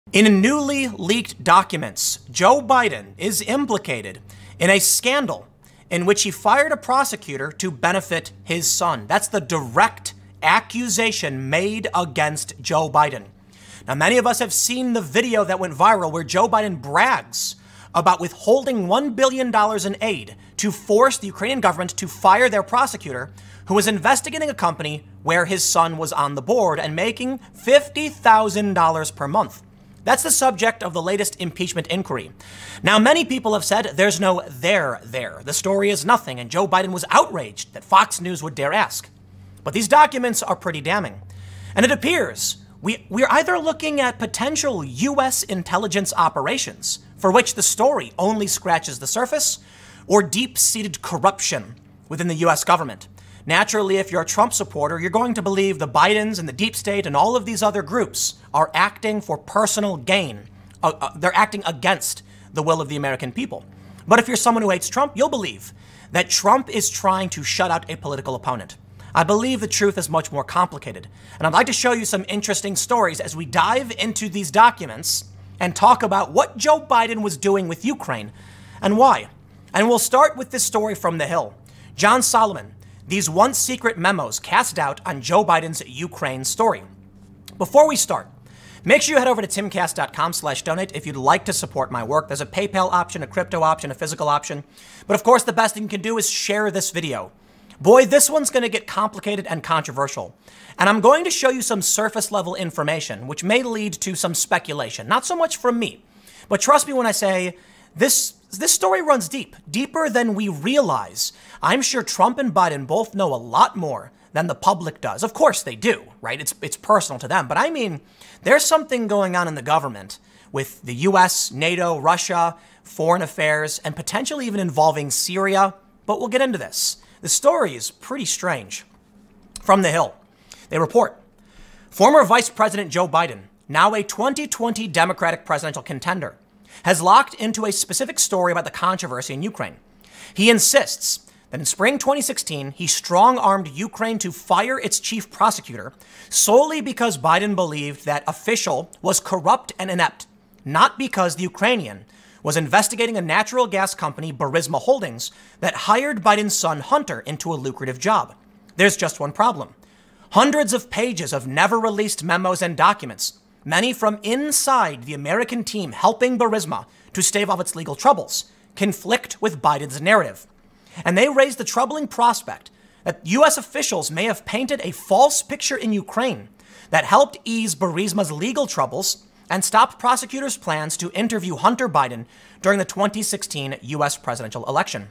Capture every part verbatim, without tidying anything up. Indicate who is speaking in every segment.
Speaker 1: In newly leaked documents, Joe Biden is implicated in a scandal in which he fired a prosecutor to benefit his son. That's the direct accusation made against Joe Biden. Now, many of us have seen the video that went viral where Joe Biden brags about withholding one billion dollars in aid to force the Ukrainian government to fire their prosecutor who was investigating a company where his son was on the board and making fifty thousand dollars per month. That's the subject of the latest impeachment inquiry. Now, many people have said there's no there there. The story is nothing, and Joe Biden was outraged that Fox News would dare ask. But these documents are pretty damning. And it appears we, we're either looking at potential U S intelligence operations, for which the story only scratches the surface, or deep-seated corruption within the U S government. Naturally, if you're a Trump supporter, you're going to believe the Bidens and the deep state and all of these other groups are acting for personal gain. Uh, uh, they're acting against the will of the American people. But if you're someone who hates Trump, you'll believe that Trump is trying to shut out a political opponent. I believe the truth is much more complicated. And I'd like to show you some interesting stories as we dive into these documents and talk about what Joe Biden was doing with Ukraine and why. And we'll start with this story from The Hill. John Solomon. These once secret memos cast doubt on Joe Biden's Ukraine story. Before we start, make sure you head over to timcast.com slash donate if you'd like to support my work. There's a PayPal option, a crypto option, a physical option. But of course, the best thing you can do is share this video. Boy, this one's going to get complicated and controversial. And I'm going to show you some surface level information, which may lead to some speculation. Not so much from me, but trust me when I say this This story runs deep, deeper than we realize. I'm sure Trump and Biden both know a lot more than the public does. Of course they do, right? It's it's personal to them. But I mean, there's something going on in the government with the U S, NATO, Russia, foreign affairs, and potentially even involving Syria. But we'll get into this. The story is pretty strange. From The Hill, they report, former Vice President Joe Biden, now a twenty twenty Democratic presidential contender, has locked into a specific story about the controversy in Ukraine. He insists that in spring twenty sixteen, he strong-armed Ukraine to fire its chief prosecutor solely because Biden believed that official was corrupt and inept, not because the Ukrainian was investigating a natural gas company, Burisma Holdings, that hired Biden's son Hunter into a lucrative job. There's just one problem. Hundreds of pages of never-released memos and documents, many from inside the American team helping Burisma to stave off its legal troubles, conflict with Biden's narrative. And they raise the troubling prospect that U S officials may have painted a false picture in Ukraine that helped ease Burisma's legal troubles and stopped prosecutors' plans to interview Hunter Biden during the twenty sixteen U S presidential election.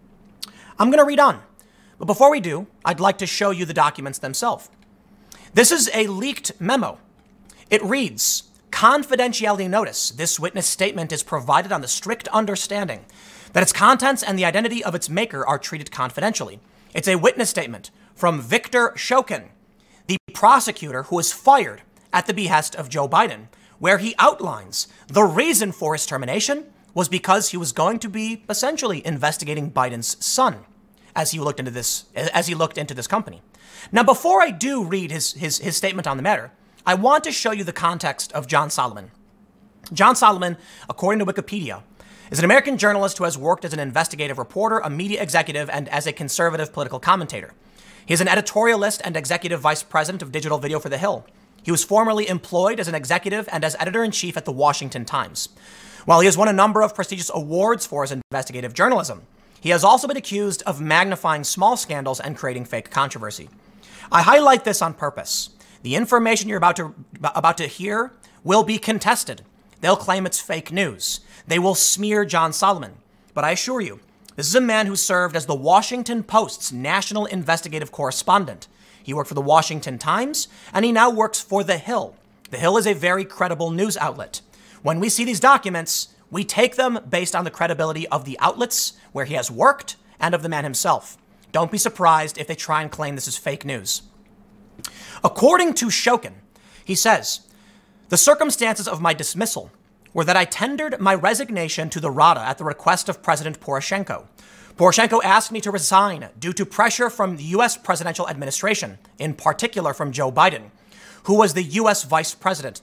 Speaker 1: I'm going to read on, but before we do, I'd like to show you the documents themselves. This is a leaked memo. It reads, confidentiality notice. This witness statement is provided on the strict understanding that its contents and the identity of its maker are treated confidentially. It's a witness statement from Viktor Shokin, the prosecutor who was fired at the behest of Joe Biden, where he outlines the reason for his termination was because he was going to be essentially investigating Biden's son as he looked into this, as he looked into this company. Now, before I do read his, his, his statement on the matter, I want to show you the context of John Solomon. John Solomon, according to Wikipedia, is an American journalist who has worked as an investigative reporter, a media executive, and as a conservative political commentator. He is an editorialist and executive vice president of digital video for The Hill. He was formerly employed as an executive and as editor-in-chief at the Washington Times. While he has won a number of prestigious awards for his investigative journalism, he has also been accused of magnifying small scandals and creating fake controversy. I highlight this on purpose. The information you're about to, about to hear will be contested. They'll claim it's fake news. They will smear John Solomon. But I assure you, this is a man who served as the Washington Post's national investigative correspondent. He worked for the Washington Times, and he now works for The Hill. The Hill is a very credible news outlet. When we see these documents, we take them based on the credibility of the outlets where he has worked and of the man himself. Don't be surprised if they try and claim this is fake news. According to Shokin, he says, the circumstances of my dismissal were that I tendered my resignation to the Rada at the request of President Poroshenko. Poroshenko asked me to resign due to pressure from the U S presidential administration, in particular from Joe Biden, who was the U S vice president.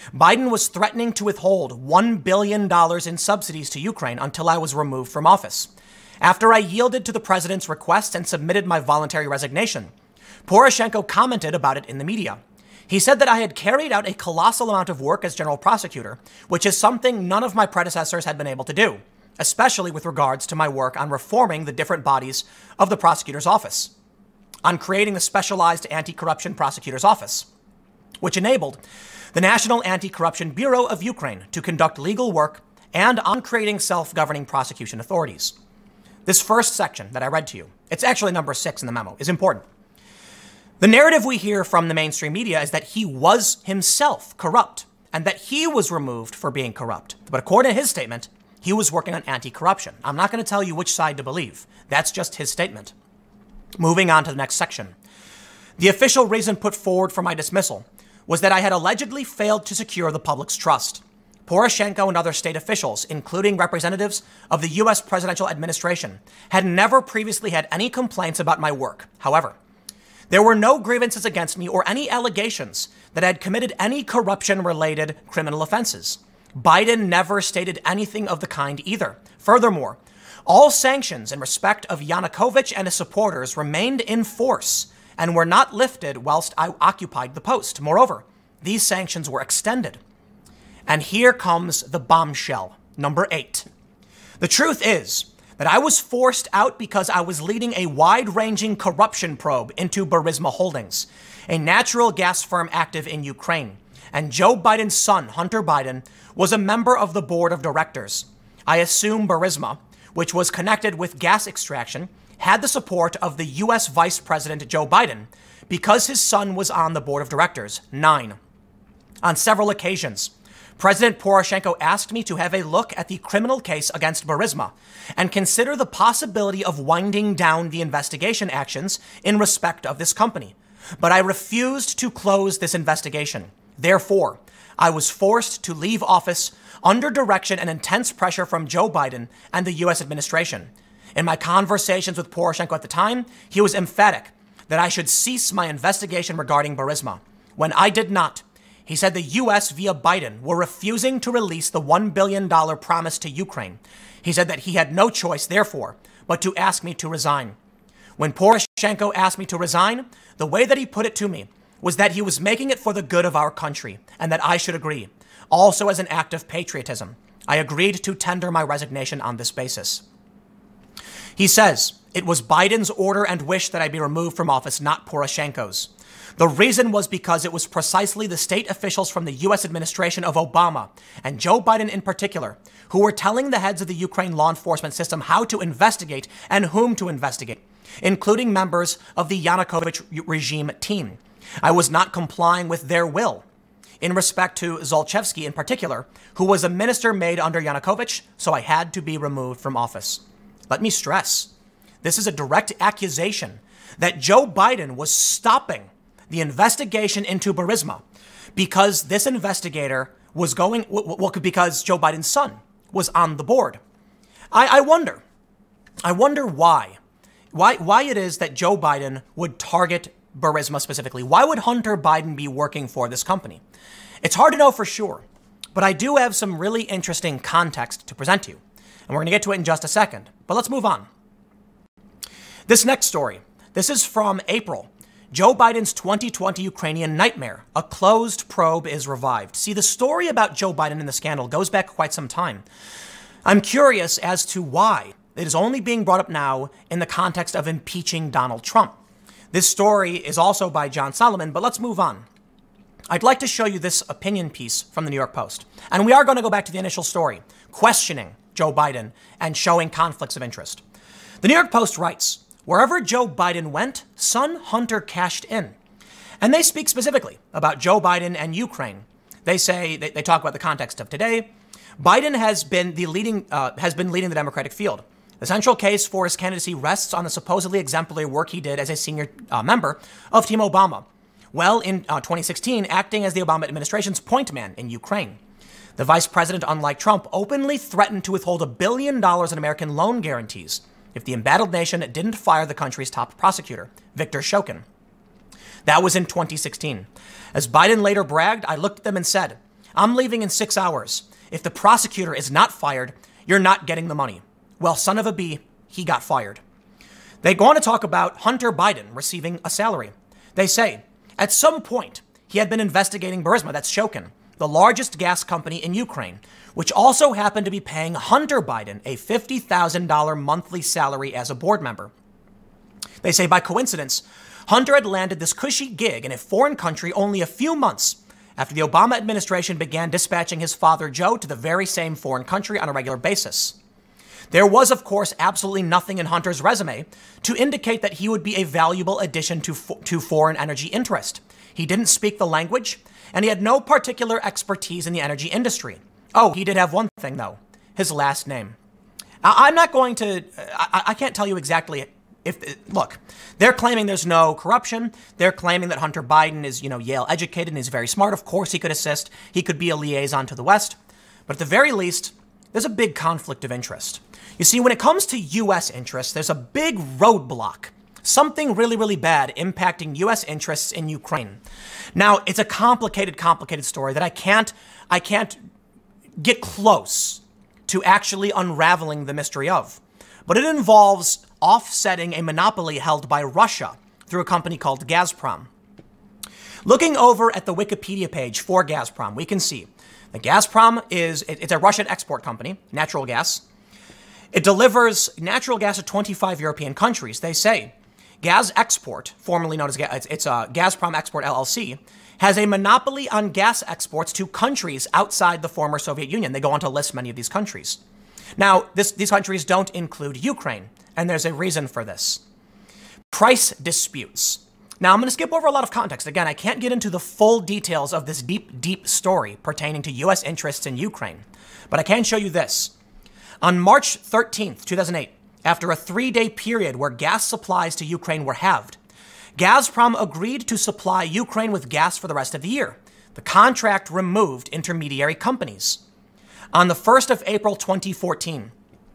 Speaker 1: Biden was threatening to withhold one billion dollars in subsidies to Ukraine until I was removed from office. After I yielded to the president's request and submitted my voluntary resignation, Poroshenko commented about it in the media. He said that I had carried out a colossal amount of work as general prosecutor, which is something none of my predecessors had been able to do, especially with regards to my work on reforming the different bodies of the prosecutor's office, on creating the specialized anti-corruption prosecutor's office, which enabled the National Anti-Corruption Bureau of Ukraine to conduct legal work, and on creating self-governing prosecution authorities. This first section that I read to you, it's actually number six in the memo, is important. The narrative we hear from the mainstream media is that he was himself corrupt and that he was removed for being corrupt. But according to his statement, he was working on anti-corruption. I'm not going to tell you which side to believe. That's just his statement. Moving on to the next section. The official reason put forward for my dismissal was that I had allegedly failed to secure the public's trust. Poroshenko and other state officials, including representatives of the U S presidential administration, had never previously had any complaints about my work. However, there were no grievances against me or any allegations that I had committed any corruption-related criminal offenses. Biden never stated anything of the kind either. Furthermore, all sanctions in respect of Yanukovych and his supporters remained in force and were not lifted whilst I occupied the post. Moreover, these sanctions were extended. And here comes the bombshell, number eight. The truth is that I was forced out because I was leading a wide-ranging corruption probe into Burisma Holdings, a natural gas firm active in Ukraine. And Joe Biden's son, Hunter Biden, was a member of the board of directors. I assume Burisma, which was connected with gas extraction, had the support of the U S Vice President Joe Biden because his son was on the board of directors. Nine. On several occasions, President Poroshenko asked me to have a look at the criminal case against Burisma and consider the possibility of winding down the investigation actions in respect of this company. But I refused to close this investigation. Therefore, I was forced to leave office under direction and intense pressure from Joe Biden and the U S administration. In my conversations with Poroshenko at the time, he was emphatic that I should cease my investigation regarding Burisma. When I did not, he said the U S via Biden were refusing to release the one billion dollars promise to Ukraine. He said that he had no choice, therefore, but to ask me to resign. When Poroshenko asked me to resign, the way that he put it to me was that he was making it for the good of our country and that I should agree, also as an act of patriotism. I agreed to tender my resignation on this basis. He says, it was Biden's order and wish that I be removed from office, not Poroshenko's. The reason was because it was precisely the state officials from the U S administration of Obama, and Joe Biden in particular, who were telling the heads of the Ukraine law enforcement system how to investigate and whom to investigate, including members of the Yanukovych regime team. I was not complying with their will. In respect to Zolchevsky in particular, who was a minister made under Yanukovych, so I had to be removed from office. Let me stress, this is a direct accusation that Joe Biden was stopping the investigation into Burisma because this investigator was going, well, because Joe Biden's son was on the board. I, I wonder, I wonder why, why, why it is that Joe Biden would target Burisma specifically. Why would Hunter Biden be working for this company? It's hard to know for sure, but I do have some really interesting context to present to you. And we're going to get to it in just a second. But let's move on. This next story, this is from April. Joe Biden's twenty twenty Ukrainian nightmare. A closed probe is revived. See, the story about Joe Biden and the scandal goes back quite some time. I'm curious as to why it is only being brought up now in the context of impeaching Donald Trump. This story is also by John Solomon, but let's move on. I'd like to show you this opinion piece from the New York Post. And we are going to go back to the initial story, questioning Joe Biden and showing conflicts of interest. The New York Post writes, wherever Joe Biden went, son Hunter cashed in. And they speak specifically about Joe Biden and Ukraine. They say, they, they talk about the context of today. Biden has been the leading, uh, has been leading the Democratic field. The central case for his candidacy rests on the supposedly exemplary work he did as a senior uh, member of Team Obama. Well, in uh, twenty sixteen, acting as the Obama administration's point man in Ukraine. The vice president, unlike Trump, openly threatened to withhold a billion dollars in American loan guarantees if the embattled nation didn't fire the country's top prosecutor, Victor Shokin. That was in twenty sixteen. As Biden later bragged, I looked at them and said, I'm leaving in six hours. If the prosecutor is not fired, you're not getting the money. Well, son of a bee, he got fired. They go on to talk about Hunter Biden receiving a salary. They say, at some point, he had been investigating Burisma, that's Shokin, the largest gas company in Ukraine, which also happened to be paying Hunter Biden a fifty thousand dollars monthly salary as a board member. They say by coincidence, Hunter had landed this cushy gig in a foreign country only a few months after the Obama administration began dispatching his father, Joe, to the very same foreign country on a regular basis. There was, of course, absolutely nothing in Hunter's resume to indicate that he would be a valuable addition to, fo- to foreign energy interest. He didn't speak the language, and he had no particular expertise in the energy industry. Oh, he did have one thing, though, his last name. I- I'm not going to, I-, I can't tell you exactly if, look, they're claiming there's no corruption. They're claiming that Hunter Biden is, you know, Yale educated and is very smart. Of course, he could assist. He could be a liaison to the West. But at the very least, there's a big conflict of interest. You see, when it comes to U S interests, there's a big roadblock, something really, really bad impacting U S interests in Ukraine. Now, it's a complicated, complicated story that I can't, I can't get close to actually unraveling the mystery of. But it involves offsetting a monopoly held by Russia through a company called Gazprom. Looking over at the Wikipedia page for Gazprom, we can see that Gazprom is, it's a Russian export company, natural gas. It delivers natural gas to twenty-five European countries. They say Gaz Export, formerly known as it's, it's a Gazprom Export L L C, has a monopoly on gas exports to countries outside the former Soviet Union. They go on to list many of these countries. Now, this, these countries don't include Ukraine, and there's a reason for this. Price disputes. Now, I'm going to skip over a lot of context. Again, I can't get into the full details of this deep, deep story pertaining to U S interests in Ukraine, but I can show you this. On March thirteenth, two thousand eight, after a three-day period where gas supplies to Ukraine were halved, Gazprom agreed to supply Ukraine with gas for the rest of the year. The contract removed intermediary companies. On the first of April twenty fourteen,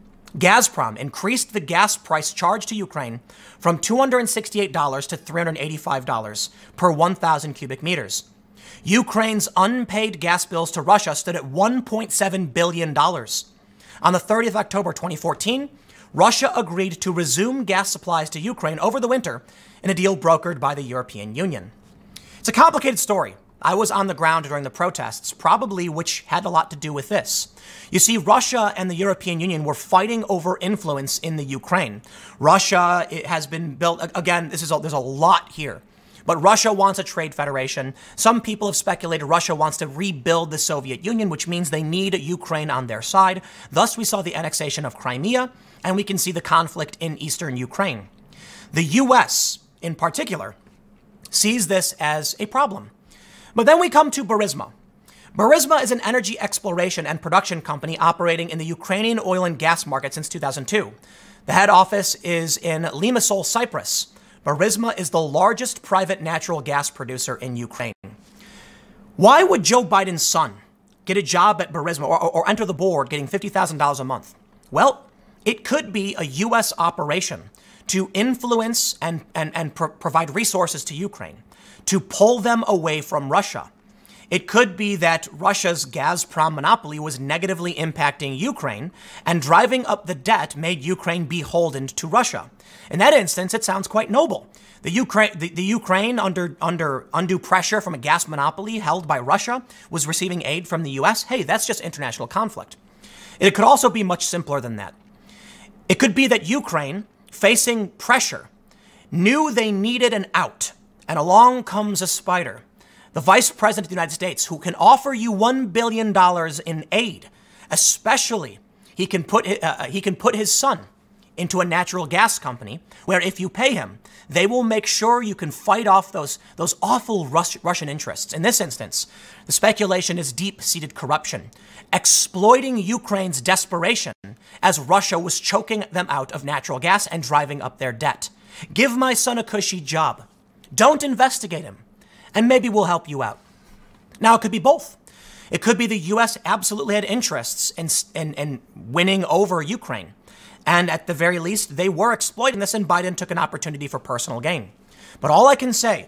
Speaker 1: Gazprom increased the gas price charged to Ukraine from two hundred sixty-eight dollars to three hundred eighty-five dollars per one thousand cubic meters. Ukraine's unpaid gas bills to Russia stood at one point seven billion dollars. On the thirtieth of October twenty fourteen, Russia agreed to resume gas supplies to Ukraine over the winter in a deal brokered by the European Union. It's a complicated story. I was on the ground during the protests, probably which had a lot to do with this. You see, Russia and the European Union were fighting over influence in the Ukraine. Russia it has been built, again, this is a, there's a lot here. But Russia wants a trade federation. Some people have speculated Russia wants to rebuild the Soviet Union, which means they need Ukraine on their side. Thus, we saw the annexation of Crimea, and we can see the conflict in eastern Ukraine. The U S, in particular, sees this as a problem. But then we come to Burisma. Burisma is an energy exploration and production company operating in the Ukrainian oil and gas market since two thousand two. The head office is in Limassol, Cyprus. Burisma is the largest private natural gas producer in Ukraine. Why would Joe Biden's son get a job at Burisma or, or, or enter the board getting fifty thousand dollars a month? Well, it could be a U S operation to influence and, and, and pro- provide resources to Ukraine, to pull them away from Russia. It could be that Russia's Gazprom monopoly was negatively impacting Ukraine, and driving up the debt made Ukraine beholden to Russia. In that instance, it sounds quite noble. The Ukraine, the, the Ukraine under, under undue pressure from a gas monopoly held by Russia was receiving aid from the U S. Hey, that's just international conflict. It could also be much simpler than that. It could be that Ukraine, facing pressure, knew they needed an out, and along comes a spider. The Vice President of the United States, who can offer you one billion dollars in aid, especially he can put uh, he can put his son into a natural gas company where if you pay him, they will make sure you can fight off those, those awful Rus- Russian interests. In this instance, the speculation is deep-seated corruption, exploiting Ukraine's desperation as Russia was choking them out of natural gas and driving up their debt. Give my son a cushy job. Don't investigate him. And maybe we'll help you out. Now, it could be both. It could be the U S absolutely had interests in, in, in winning over Ukraine. And at the very least, they were exploiting this, and Biden took an opportunity for personal gain. But all I can say,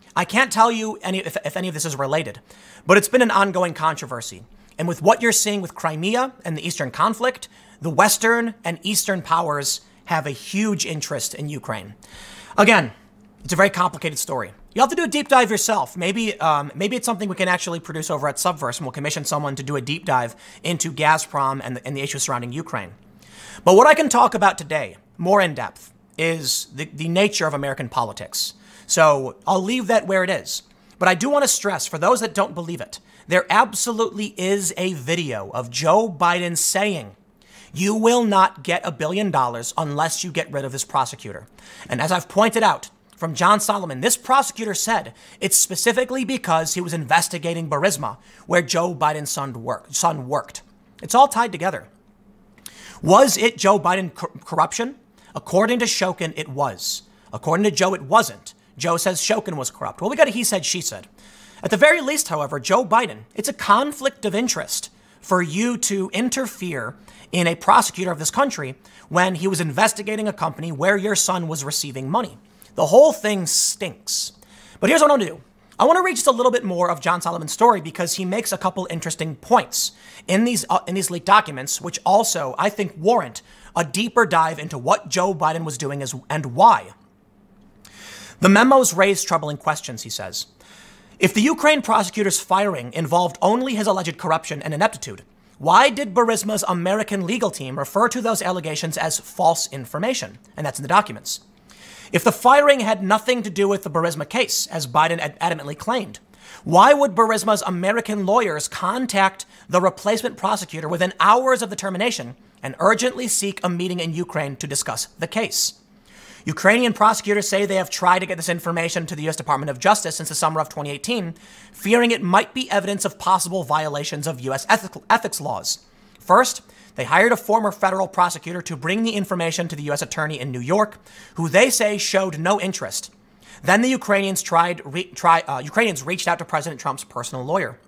Speaker 1: I can't tell you any if, if any of this is related, but it's been an ongoing controversy. And with what you're seeing with Crimea and the Eastern conflict, the Western and Eastern powers have a huge interest in Ukraine. Again, it's a very complicated story. You'll have to do a deep dive yourself. Maybe um, maybe it's something we can actually produce over at Subverse, and we'll commission someone to do a deep dive into Gazprom and the, and the issues surrounding Ukraine. But what I can talk about today, more in depth, is the, the nature of American politics. So I'll leave that where it is. But I do want to stress, for those that don't believe it, there absolutely is a video of Joe Biden saying, you will not get a billion dollars unless you get rid of this prosecutor. And as I've pointed out from John Solomon, this prosecutor said it's specifically because he was investigating Burisma, where Joe Biden's son, work, son worked. It's all tied together. Was it Joe Biden cor- corruption? According to Shokin, it was. According to Joe, it wasn't. Joe says Shokin was corrupt. Well, we got a he said, she said. At the very least, however, Joe Biden, it's a conflict of interest for you to interfere in a prosecutor of this country when he was investigating a company where your son was receiving money. The whole thing stinks. But here's what I want to do. I want to read just a little bit more of John Solomon's story because he makes a couple interesting points in these uh, in these leaked documents, which also, I think, warrant a deeper dive into what Joe Biden was doing as, and why. The memos raise troubling questions, he says. If the Ukraine prosecutor's firing involved only his alleged corruption and ineptitude, why did Burisma's American legal team refer to those allegations as false information? And that's in the documents. If the firing had nothing to do with the Burisma case, as Biden ad- adamantly claimed, why would Burisma's American lawyers contact the replacement prosecutor within hours of the termination and urgently seek a meeting in Ukraine to discuss the case? Ukrainian prosecutors say they have tried to get this information to the U S Department of Justice since the summer of twenty eighteen, fearing it might be evidence of possible violations of U S ethic- ethics laws. First, they hired a former federal prosecutor to bring the information to the U S attorney in New York, who they say showed no interest. Then the Ukrainians tried, re, try, uh, Ukrainians reached out to President Trump's personal lawyer.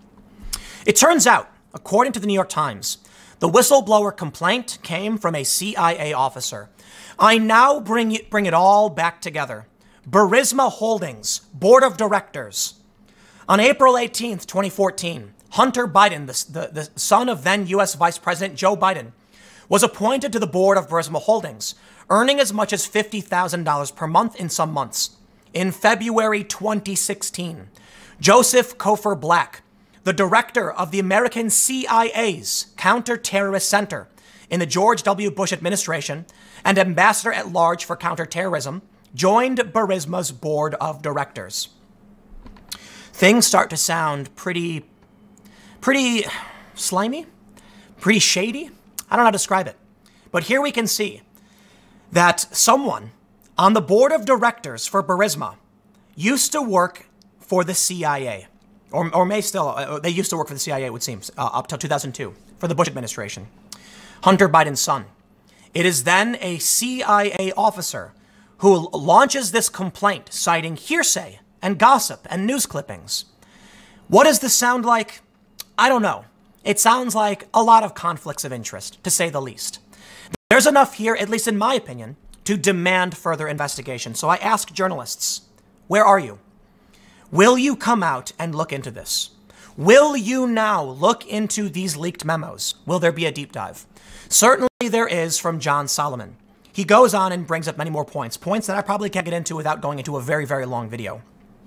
Speaker 1: It turns out, according to the New York Times, the whistleblower complaint came from a C I A officer. I now bring it, bring it all back together. Burisma Holdings, Board of Directors. On April eighteenth, twenty fourteen, Hunter Biden, the, the, the son of then U S Vice President Joe Biden, was appointed to the board of Burisma Holdings, earning as much as fifty thousand dollars per month in some months. In February twenty sixteen, Joseph Kofer Black, the director of the American C I A's Counter-Terrorist Center in the George W. Bush administration and ambassador at large for counterterrorism, joined Burisma's board of directors. Things start to sound pretty, pretty slimy, pretty shady. I don't know how to describe it. But here we can see that someone on the board of directors for Burisma used to work for the C I A. Or, or may still, uh, they used to work for the C I A, it would seem, uh, up till two thousand two, for the Bush administration. Hunter Biden's son. It is then a C I A officer who launches this complaint, citing hearsay and gossip and news clippings. What does this sound like? I don't know. It sounds like a lot of conflicts of interest, to say the least. There's enough here, at least in my opinion, to demand further investigation. So I ask journalists, where are you? Will you come out and look into this? Will you now look into these leaked memos? Will there be a deep dive? Certainly there is from John Solomon. He goes on and brings up many more points, points that I probably can't get into without going into a very, very long video.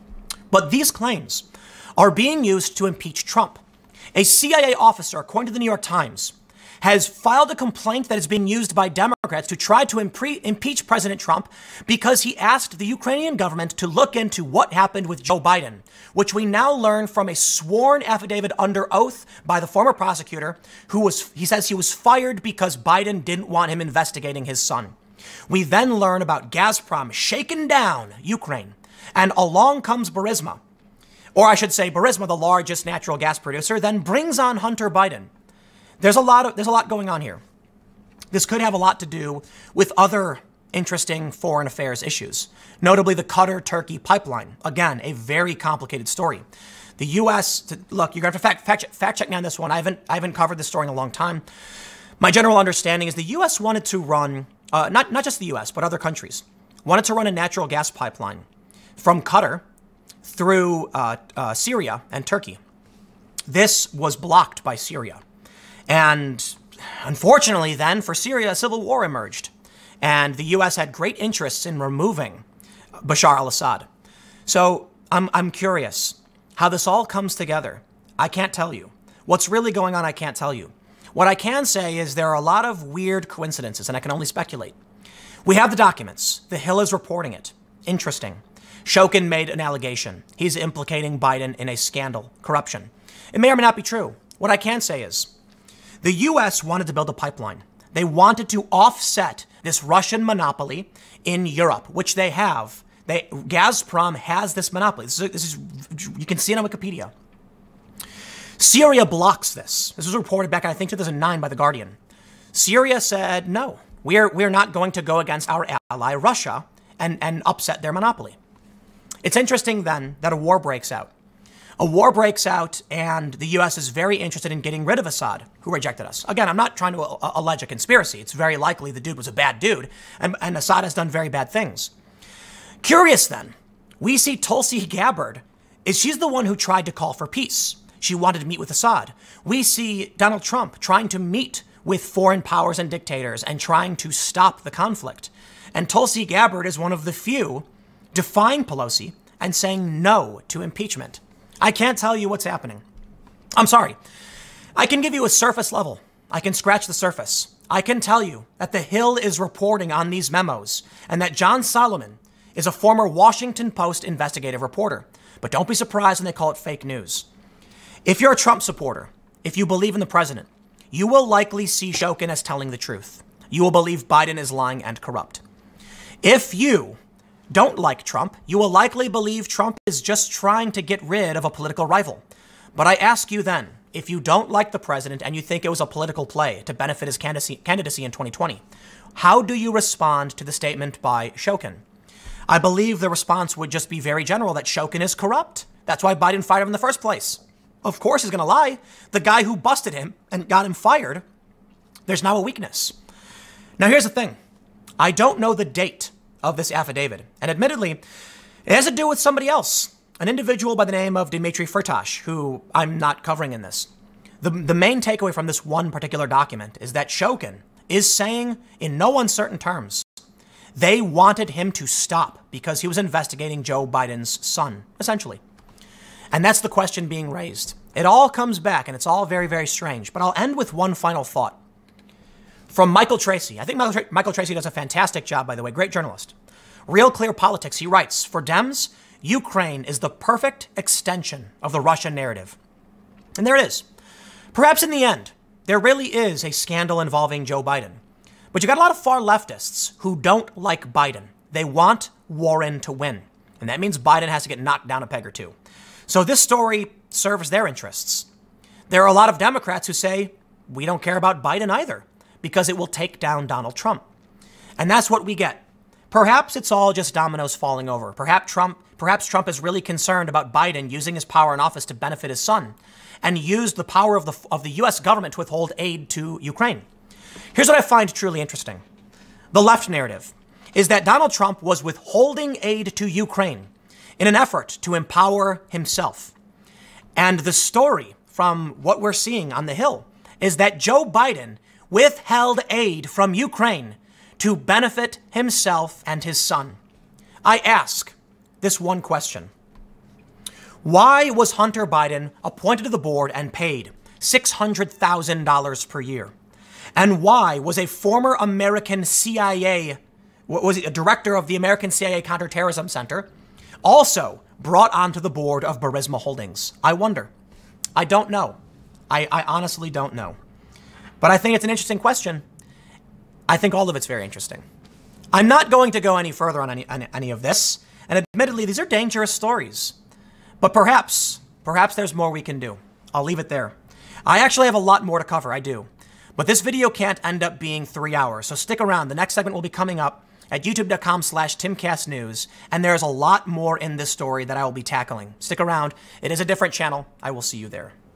Speaker 1: But these claims are being used to impeach Trump. A C I A officer, according to the New York Times, has filed a complaint that is being used by Democrats to try to impre- impeach President Trump because he asked the Ukrainian government to look into what happened with Joe Biden, which we now learn from a sworn affidavit under oath by the former prosecutor, who was, he says he was fired because Biden didn't want him investigating his son. We then learn about Gazprom shaking down Ukraine, and along comes Burisma, or I should say Burisma, the largest natural gas producer, then brings on Hunter Biden. There's a lot of, there's a lot going on here. This could have a lot to do with other interesting foreign affairs issues, notably the Qatar-Turkey pipeline. Again, a very complicated story. The U S, to, look, you're going to have to fact, fact, fact check me on this one. I haven't, I haven't covered this story in a long time. My general understanding is the U S wanted to run, uh, not, not just the U S, but other countries, wanted to run a natural gas pipeline from Qatar through uh, uh, Syria and Turkey. This was blocked by Syria. And unfortunately, then, for Syria, a civil war emerged. And the U S had great interests in removing Bashar al-Assad. So I'm, I'm curious how this all comes together. I can't tell you. What's really going on, I can't tell you. What I can say is there are a lot of weird coincidences, and I can only speculate. We have the documents. The Hill is reporting it. Interesting. Shokin made an allegation. He's implicating Biden in a scandal, corruption. It may or may not be true. What I can say is the U S wanted to build a pipeline. They wanted to offset this Russian monopoly in Europe, which they have. They, Gazprom has this monopoly. This is, this is, you can see it on Wikipedia. Syria blocks this. This was reported back in, I think, two thousand nine by The Guardian. Syria said, no, we're, we're not going to go against our ally, Russia, and, and upset their monopoly. It's interesting, then, that a war breaks out. A war breaks out, and the U S is very interested in getting rid of Assad, who rejected us. Again, I'm not trying to a- allege a conspiracy. It's very likely the dude was a bad dude, and, and Assad has done very bad things. Curious, then, we see Tulsi Gabbard. Is she's the one who tried to call for peace. She wanted to meet with Assad. We see Donald Trump trying to meet with foreign powers and dictators and trying to stop the conflict. And Tulsi Gabbard is one of the few defying Pelosi and saying no to impeachment. I can't tell you what's happening. I'm sorry. I can give you a surface level. I can scratch the surface. I can tell you that the Hill is reporting on these memos and that John Solomon is a former Washington Post investigative reporter. But don't be surprised when they call it fake news. If you're a Trump supporter, if you believe in the president, you will likely see Shokin as telling the truth. You will believe Biden is lying and corrupt. If you don't like Trump, you will likely believe Trump is just trying to get rid of a political rival. But I ask you then, if you don't like the president and you think it was a political play to benefit his candidacy, candidacy in twenty twenty, how do you respond to the statement by Shokin? I believe the response would just be very general, that Shokin is corrupt. That's why Biden fired him in the first place. Of course he's going to lie. The guy who busted him and got him fired, there's now a weakness. Now here's the thing. I don't know the date of this affidavit. And admittedly, it has to do with somebody else, an individual by the name of Dmitry Firtash, who I'm not covering in this. The, the main takeaway from this one particular document is that Shokin is saying in no uncertain terms, they wanted him to stop because he was investigating Joe Biden's son, essentially. And that's the question being raised. It all comes back, and it's all very, very strange. But I'll end with one final thought. From Michael Tracy. I think Michael, Tra- Michael Tracy does a fantastic job, by the way. Great journalist. Real Clear Politics. He writes, for Dems, Ukraine is the perfect extension of the Russian narrative. And there it is. Perhaps in the end, there really is a scandal involving Joe Biden. But you got a lot of far leftists who don't like Biden. They want Warren to win. And that means Biden has to get knocked down a peg or two. So this story serves their interests. There are a lot of Democrats who say, we don't care about Biden either, because it will take down Donald Trump. And that's what we get. Perhaps it's all just dominoes falling over. Perhaps Trump, perhaps Trump is really concerned about Biden using his power in office to benefit his son and use the power of the, of the U S government to withhold aid to Ukraine. Here's what I find truly interesting. The left narrative is that Donald Trump was withholding aid to Ukraine in an effort to empower himself. And the story from what we're seeing on the Hill is that Joe Biden withheld aid from Ukraine to benefit himself and his son. I ask this one question. Why was Hunter Biden appointed to the board and paid six hundred thousand dollars per year? And why was a former American C I A, was he a director of the American C I A Counterterrorism Center, also brought onto the board of Burisma Holdings? I wonder. I don't know. I, I honestly don't know. But I think it's an interesting question. I think all of it's very interesting. I'm not going to go any further on any, on any of this. And admittedly, these are dangerous stories. But perhaps, perhaps there's more we can do. I'll leave it there. I actually have a lot more to cover. I do. But this video can't end up being three hours. So stick around. The next segment will be coming up at youtube.com slash timcastnews. And there's a lot more in this story that I will be tackling. Stick around. It is a different channel. I will see you there.